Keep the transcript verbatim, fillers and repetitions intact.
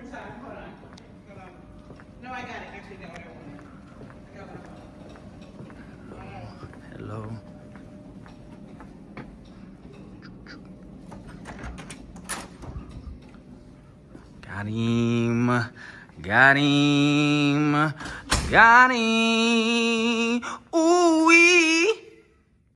more time. Hold on. Hold on. No, I got it. Actually, no, I don't want it. I got one. Hello. Got him. Got him. Got him. Ooh wee.